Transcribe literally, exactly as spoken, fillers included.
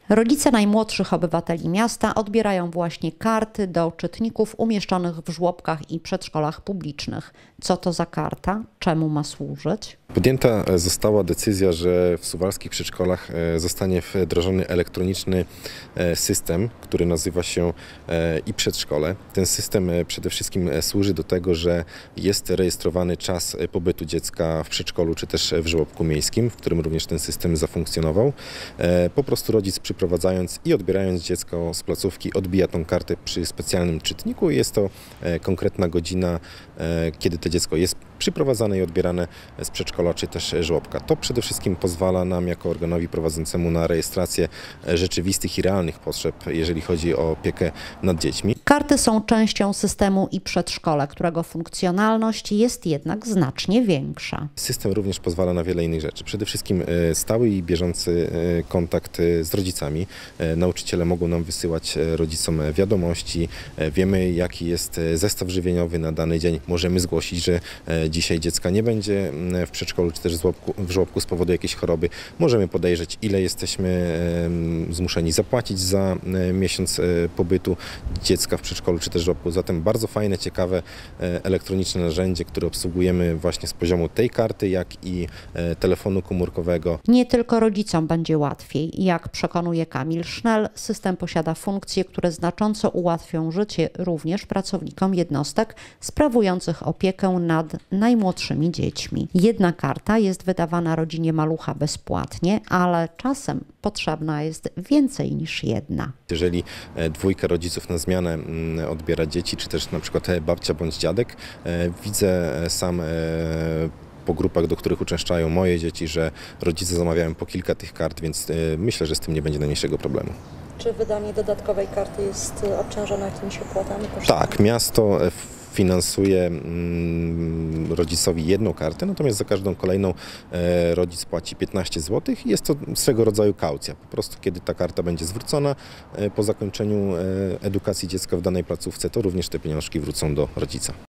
Rodzice najmłodszych obywateli miasta odbierają właśnie karty do czytników umieszczonych w żłobkach i przedszkolach publicznych. Co to za karta? Czemu ma służyć? Podjęta została decyzja, że w suwalskich przedszkolach zostanie wdrożony elektroniczny system, który nazywa się i-przedszkole. Ten system przede wszystkim służy do tego, że jest rejestrowany czas pobytu dziecka w przedszkolu czy też w żłobku miejskim, w którym również ten system zafunkcjonował. Po prostu rodzic przyprowadzając i odbierając dziecko z placówki odbija tą kartę przy specjalnym czytniku i jest to konkretna godzina, kiedy to dziecko jest przyprowadzane i odbierane z przedszkola czy też żłobka. To przede wszystkim pozwala nam jako organowi prowadzącemu na rejestrację rzeczywistych i realnych potrzeb, jeżeli chodzi o opiekę nad dziećmi. Karty są częścią systemu i-przedszkole, którego funkcjonalność jest jednak znacznie większa. System również pozwala na wiele innych rzeczy. Przede wszystkim stały i bieżący kontakt z rodzicami. Nauczyciele mogą nam wysyłać rodzicom wiadomości. Wiemy, jaki jest zestaw żywieniowy na dany dzień. Możemy zgłosić, że dzisiaj dziecka nie będzie w przedszkolu czy też w żłobku, w żłobku z powodu jakiejś choroby. Możemy podejrzeć, ile jesteśmy zmuszeni zapłacić za miesiąc pobytu dziecka w przedszkolu czy też żłobku. Zatem bardzo fajne, ciekawe, elektroniczne narzędzie, które obsługujemy właśnie z poziomu tej karty, jak i telefonu komórkowego. Nie tylko rodzicom będzie łatwiej. Jak przekonuje Kamil Sznel, system posiada funkcje, które znacząco ułatwią życie również pracownikom jednostek sprawujących opiekę nad najmłodszymi dziećmi. Jedna karta jest wydawana rodzinie malucha bezpłatnie, ale czasem potrzebna jest więcej niż jedna. Jeżeli dwójka rodziców na zmianę odbiera dzieci, czy też na przykład babcia bądź dziadek, widzę sam po grupach, do których uczęszczają moje dzieci, że rodzice zamawiają po kilka tych kart, więc myślę, że z tym nie będzie najmniejszego problemu. Czy wydanie dodatkowej karty jest obciążone jakimiś opłatami? Tak, miasto finansuje rodzicowi jedną kartę, natomiast za każdą kolejną rodzic płaci piętnaście złotych i jest to swego rodzaju kaucja. Po prostu kiedy ta karta będzie zwrócona po zakończeniu edukacji dziecka w danej placówce, to również te pieniążki wrócą do rodzica.